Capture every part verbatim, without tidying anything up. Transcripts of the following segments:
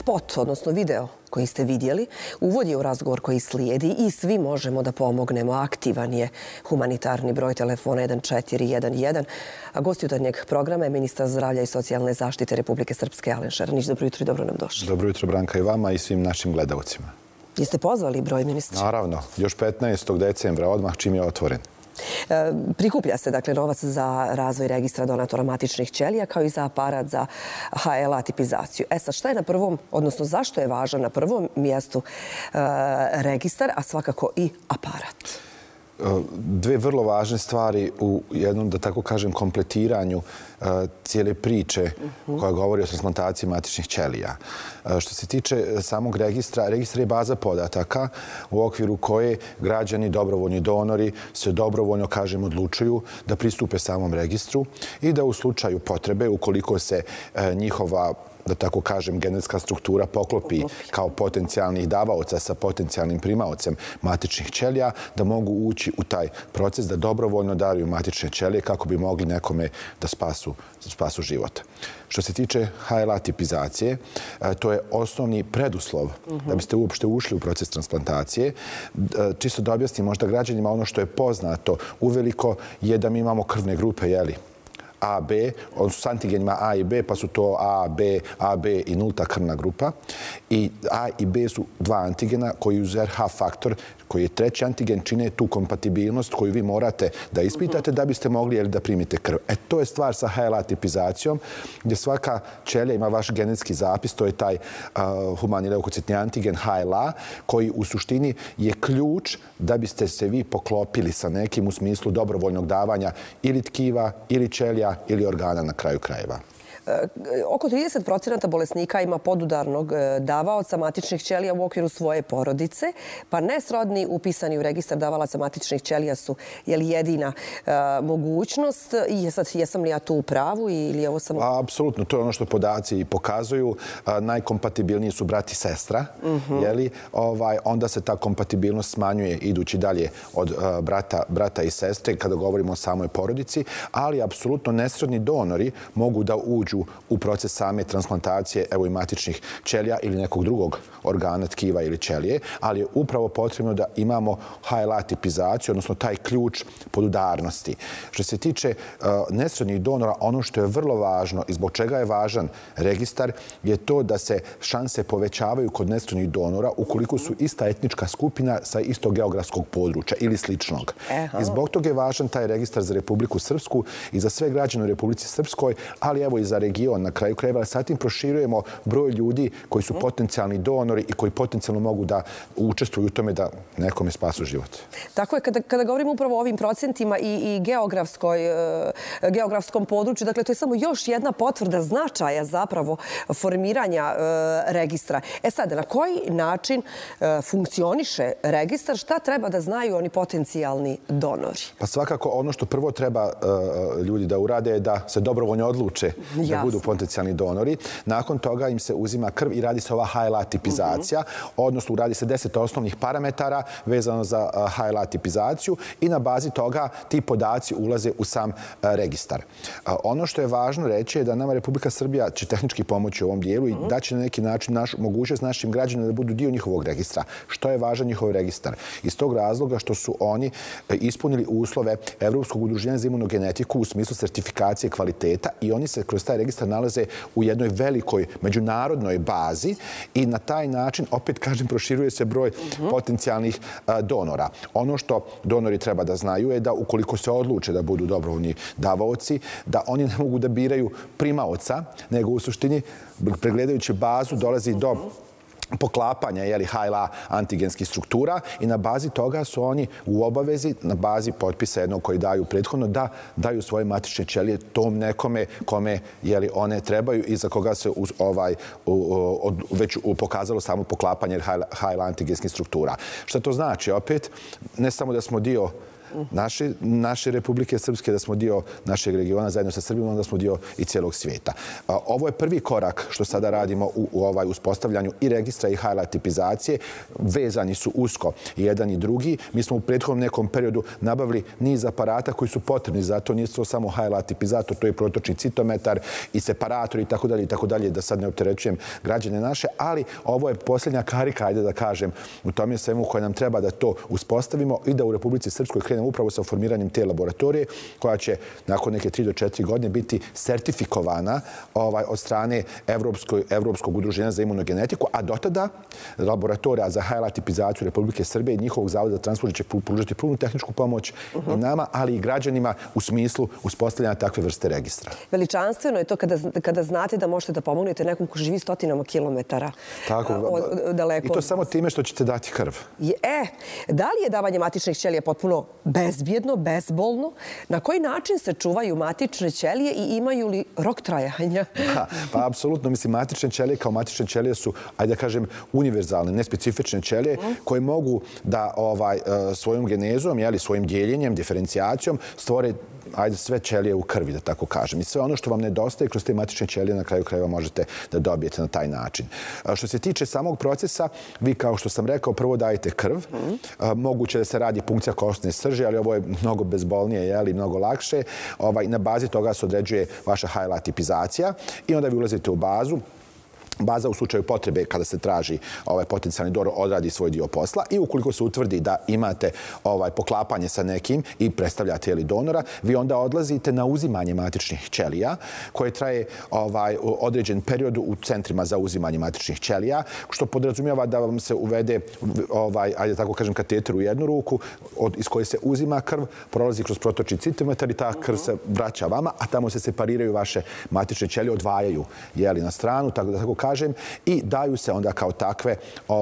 spot, odnosno video koji ste vidjeli, uvodi u razgovor koji slijedi i svi možemo da pomognemo. Aktivan je humanitarni broj telefona jedan četiri jedan jedan. A gost jutarnjeg programa je ministar zdravlja i socijalne zaštite Republike Srpske, Alen Šaranić. Dobro jutro i dobro nam došli. Dobro jutro, Branka, i vama i svim našim gledalcima. Jeste pozvali broj ministra? Naravno, još petnaestog decembra, odmah čim je otvoren. Prikuplja se dakle novac za razvoj registra donatora matičnih ćelija kao i za aparat za H L A tipizaciju. E sad, šta je na prvom, odnosno zašto je važan na prvom mjestu registar, a svakako i aparat? Dve vrlo važne stvari u jednom, da tako kažem, kompletiranju cijele priče koja govori o transplantaciji matičnih ćelija. Što se tiče samog registra, registar je baza podataka u okviru koje građani, dobrovoljni donori se dobrovoljno, kažem, odlučuju da pristupe samom registru i da u slučaju potrebe, ukoliko se njihova, da tako kažem, genetska struktura poklopi kao potencijalnih davaoca sa potencijalnim primaocem matičnih ćelija, da mogu ući u taj proces da dobrovoljno daruju matične ćelije kako bi mogli nekome da spasu, spasu život. Što se tiče H L A tipizacije, to je osnovni preduslov da biste uopšte ušli u proces transplantacije. Čisto da objasnim možda građanima ono što je poznato uveliko je da mi imamo krvne grupe, jeli, A, B, on su s antigenima A i B, pa su to A, B, A, B i nulta krvna grupa. I A i B su dva antigena koji uz R H faktor, koji je treći antigen, čine tu kompatibilnost koju vi morate da ispitate da biste mogli da primite krv. E, to je stvar sa H L A tipizacijom, gdje svaka ćelija ima vaš genetski zapis, to je taj humani leukocitni antigen H L A, koji u suštini je ključ da biste se vi poklopili sa nekim u smislu dobrovoljnog davanja ili tkiva, ili ćelija, ili organa na kraju krajeva. Oko trideset procenata bolesnika ima podudarnog davaoca matičnih ćelija u okviru svoje porodice, pa nesrodni upisani u registar davalaca matičnih ćelija su jedina mogućnost. I sad, jesam li ja tu u pravu ili je ovo samo... Apsolutno, to je ono što podaci pokazuju. Najkompatibilniji su brat i sestra, jeli? Onda se ta kompatibilnost smanjuje idući dalje od brata i sestre kada govorimo o samoj porodici, ali apsolutno nesrodni donori mogu da uđu u proces same transplantacije evo i matičnih ćelija ili nekog drugog organa, tkiva ili ćelije, ali je upravo potrebno da imamo H L A tipizaciju, odnosno taj ključ podudarnosti. Što se tiče nesrodnih donora, ono što je vrlo važno i zbog čega je važan registar je to da se šanse povećavaju kod nesrodnih donora ukoliko su ista etnička skupina sa istog geografskog područja ili sličnog. I zbog toga je važan taj registar za Republiku Srpsku i za sve građane u Republici Srpskoj, ali evo i za region na kraju krajeva. Sad tim proširujemo broj ljudi koji su potencijalni donori i koji potencijalno mogu da učestvuju u tome da nekome spasu život. Tako je, kada govorimo upravo o ovim procentima i geografskom području, dakle, to je samo još jedna potvrda značaja zapravo formiranja registra. E sad, na koji način funkcioniše registar? Šta treba da znaju oni potencijalni donori? Pa svakako ono što prvo treba ljudi da urade je da se dobrovoljno odluče da budu potencijalni donori. Nakon toga im se uzima krv i radi se ova H L A tipizacija, odnosno radi se deset osnovnih parametara vezano za H L A tipizaciju i na bazi toga ti podaci ulaze u sam registar. Ono što je važno reći je da nama Republika Srbija će tehnički pomoći u ovom dijelu i da će na neki način mogućnost našim građanima da budu dio njihovog registra. Što je važan njihov registar? Iz tog razloga što su oni ispunili uslove Evropskog udruženja za imunogenetiku u smislu sertifikacije kvaliteta i oni se kroz taj registar nalaze u jednoj velikoj međunarodnoj bazi i na taj način, opet kažem, proširuje se broj potencijalnih donora. Ono što donori treba da znaju je da ukoliko se odluče da budu dobrovoljni davaoci, da oni ne mogu da biraju primaoca, nego u suštini, pregledajući bazu, dolazi do poklapanja H L A antigenskih struktura i na bazi toga su oni u obavezi, na bazi potpisa jednog koji daju prethodno, da daju svoje matične ćelije tom nekome kome one trebaju i za koga se već pokazalo samo poklapanje H L A antigenskih struktura. Što to znači? Opet, ne samo da smo dio naše Republike Srpske, da smo dio našeg regiona zajedno sa Srbijom, da smo dio i cijelog svijeta. Ovo je prvi korak što sada radimo u ovaj uspostavljanju i registra i highlight tipizacije. Vezani su usko jedan i drugi. Mi smo u prethodnom nekom periodu nabavili niz aparata koji su potrebni za to. Nije to samo highlight tipizator, to je protočni citometar i separator i tako dalje i tako dalje, da sad ne opterećujem građane naše, ali ovo je posljednja karika, ajde da kažem, u tom je svemu koje nam treba da to uspostavimo i da u Republici Srpskoj krenemo upravo sa formiranjem te laboratorije koja će nakon neke tri do četiri godine biti sertifikovana od strane Evropskog udruženja za imunogenetiku, a do tada laboratorija za highlight tipizaciju Republike Srbije i njihovog zavoda za transport će pružiti punu tehničku pomoć i nama, ali i građanima u smislu uspostavljanja takve vrste registra. Veličanstveno je to kada znate da možete da pomognete nekom ko živi stotinama kilometara daleko. I to samo time što ćete dati krv. E, da li je davanje matičnih ćelija potpuno bezbjedno, bezbolno? Na koji način se čuvaju matične ćelije i imaju li rok trajanja? Pa, apsolutno. Mislim, matične ćelije kao matične ćelije su, ajde da kažem, univerzalne, nespecifične ćelije koje mogu da svojom genezom, svojim dijeljenjem, diferencijacijom stvore ajde sve ćelije u krvi, da tako kažem. I sve ono što vam nedostaje kroz te matične ćelije na kraju krajeva možete da dobijete na taj način. Što se tiče samog procesa, vi kao što sam rekao, prvo dajete krv. Moguće da se radi punkcija koštne srži, ali ovo je mnogo bezbolnije i mnogo lakše. Na bazi toga se određuje vaša highlight tipizacija i onda vi ulazite u bazu. Baza u slučaju potrebe kada se traži potencijalni donor odradi svoj dio posla i ukoliko se utvrdi da imate poklapanje sa nekim i predstavljate donora, vi onda odlazite na uzimanje matičnih ćelija koje traje određen period u centrima za uzimanje matičnih ćelija, što podrazumijeva da vam se uvede, ajde tako kažem, kateter u jednu ruku iz koje se uzima krv, prolazi kroz protočni citometar i ta krv se vraća vama, a tamo se separiraju vaše matične ćelije, odvajaju na stranu, tako da tako kažem, i daju se onda kao takve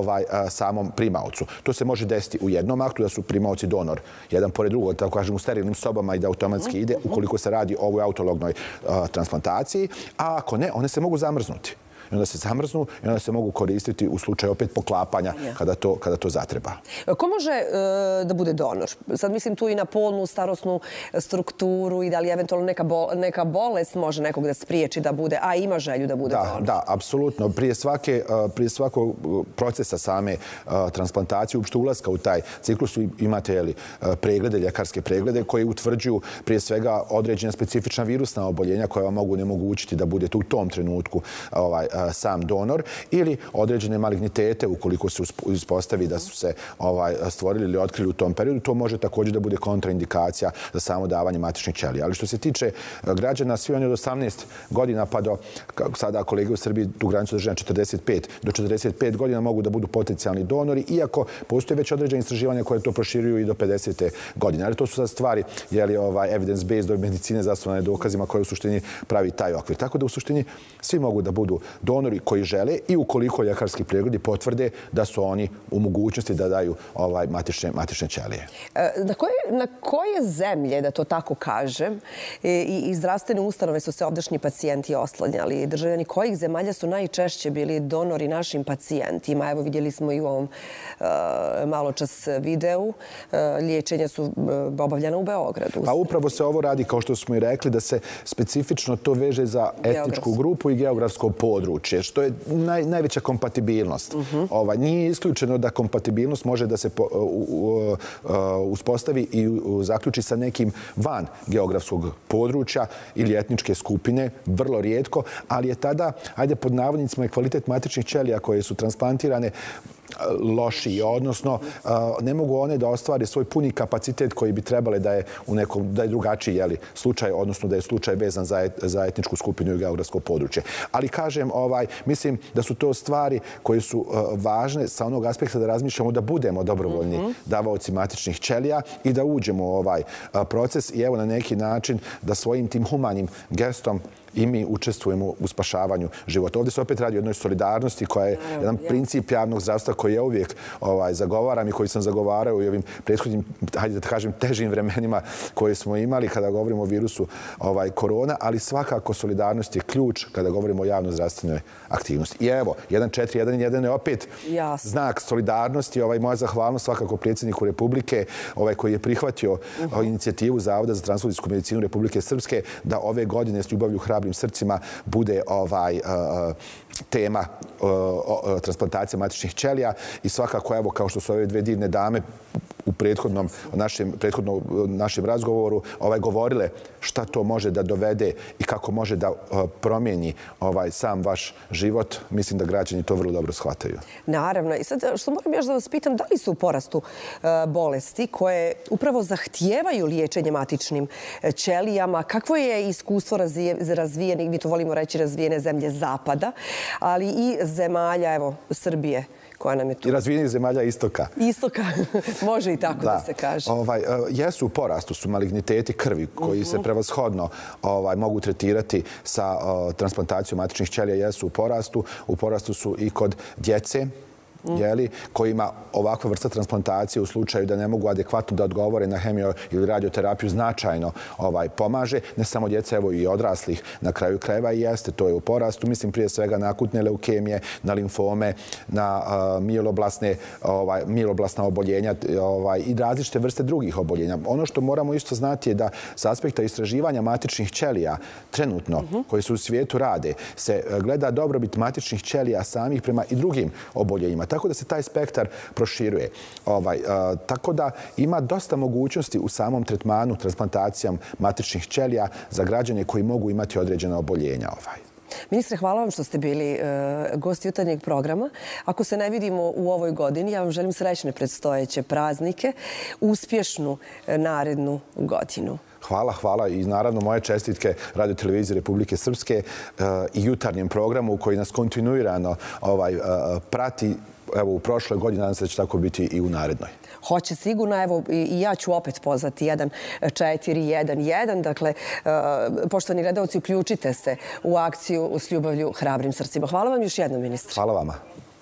samom primaocu. To se može desiti u jednom aktu, da su primaoci donor jedan pored drugog, tako kažem, u sterilnim sobama i da automatski ide ukoliko se radi o ovoj autolognoj transplantaciji, a ako ne, one se mogu zamrznuti. I onda se zamrznu i onda se mogu koristiti u slučaju opet poklapanja kada to zatreba. Ko može da bude donor? Sad mislim tu i na polnu, starosnu strukturu i da li eventualno neka bolest može nekog da spriječi da bude, a ima želju da bude donor? Da, apsolutno. Prije svakog procesa same transplantacije, uopšte ulaska u taj ciklus, imate preglede, ljekarske preglede koje utvrđuju prije svega određena specifična virusna oboljenja koja vam mogu onemogućiti da budete u tom trenutku sam donor ili određene malignitete ukoliko se ispostavi da su se stvorili ili otkrili u tom periodu. To može također da bude kontraindikacija za samo davanje matičnih ćelija. Ali što se tiče građana, svi oni od osamnaest godina pa do sada kolege u Srbiji tu granicu drže na četrdeset pet do četrdeset pet godina mogu da budu potencijalni donori, iako postoje već određene istraživanja koje to proširuju i do pedeset godine. Ali to su sad stvari evidence-based do medicine zasnovane dokazima koje u suštini pravi taj okvir. Tako da u suštini svi mogu da budu donori koji žele i ukoliko ljekarski pregledi potvrde da su oni u mogućnosti da daju matične ćelije. Na koje zemlje, da to tako kažem, i zdravstvene ustanove su se ovdašnji pacijenti oslanjali? Državljani kojih zemalja su najčešće bili donori našim pacijentima? Evo vidjeli smo i u ovom malo čas videu. Liječenja su obavljena u Beogradu. Pa upravo se ovo radi, kao što smo i rekli, da se specifično to veže za etničku grupu i geografsko područje, što je najveća kompatibilnost. Nije isključeno da kompatibilnost može da se uspostavi i zaključi sa nekim van geografskog područja ili etničke skupine, vrlo rijetko, ali je tada, ajde pod navodnicima, i kvalitet matičnih ćelija koje su transplantirane lošiji, odnosno ne mogu one da ostvare svoj puni kapacitet koji bi trebali da je u nekom, da je drugačiji slučaj, odnosno da je slučaj vezan za etničku skupinu i geografsko područje. Ali kažem, mislim da su to stvari koje su važne sa onog aspekta da razmišljamo da budemo dobrovoljni davaoci matičnih ćelija i da uđemo u ovaj proces i evo na neki način da svojim tim humanim gestom i mi učestvujemo u spašavanju života. Ovdje se opet radi o jednoj solidarnosti koja je jedan princip javnog zdravstva koji ja uvijek zagovaram i koji sam zagovarao i ovim prethodnim, hajde da kažem, težim vremenima koje smo imali kada govorimo o virusu korona, ali svakako solidarnost je ključ kada govorimo o javnoj zdravstvenoj aktivnosti. I evo, jedan četiri jedan jedan je opet znak solidarnosti. Moja zahvalnost svakako predsjedniku Republike koji je prihvatio inicijativu Zavoda za transfuzijsku medicinu Republike Srpske da ove godine s ljubavlju hrabrim srcima bude tema transplantacije matičnih ćelija i svakako, evo, kao što su ove dve divne dame u prethodnom našem razgovoru govorile šta to može da dovede i kako može da promijeni sam vaš život, mislim da građani to vrlo dobro shvataju. Naravno. I sad, što moram još da vas pitam, da li su u porastu bolesti koje upravo zahtijevaju liječenje matičnim ćelijama? Kakvo je iskustvo razvijenih, mi to volimo reći, razvijene zemlje Zapada, ali i zemalja, evo, Srbije, koja nam je tu? I razvijenih zemalja Istoka. Istoka, može i tako da se kaže. Jesu u porastu su maligniteti krvi koji se prevashodno mogu tretirati sa transplantacijom matičnih ćelija, jesu u porastu. U porastu su i kod djece kojima ovakva vrsta transplantacije u slučaju da ne mogu adekvatno da odgovore na hemio ili radioterapiju značajno pomaže. Ne samo djeca, evo i odraslih na kraju krajeva i jeste, to je u porastu. Mislim prije svega na akutne leukemije, na limfome, na mieloblastna oboljenja i različite vrste drugih oboljenja. Ono što moramo isto znati je da s aspekta istraživanja matičnih ćelija trenutno, koji se u svijetu rade, se gleda dobrobit matičnih ćelija samih prema i drugim oboljenjima. Tako da se taj spektar proširuje. Tako da ima dosta mogućnosti u samom tretmanu transplantacijom matičnih ćelija za građane koji mogu imati određena oboljenja. Ministre, hvala vam što ste bili gost jutarnjeg programa. Ako se ne vidimo u ovoj godini, ja vam želim srećne predstojeće praznike, uspješnu narednu godinu. Hvala, hvala i naravno moje čestitke Radio-televiziji Republike Srpske i jutarnjem programu koji nas kontinuirano prati. Evo, u prošloj godini, nadam se da će tako biti i u narednoj. Hoće sigurno, evo i ja ću opet pozvati jedan četiri jedan jedan. Dakle, poštovani gledalci, uključite se u akciju s ljubavlju hrabrim srcima. Hvala vam još jednom, ministre. Hvala vama.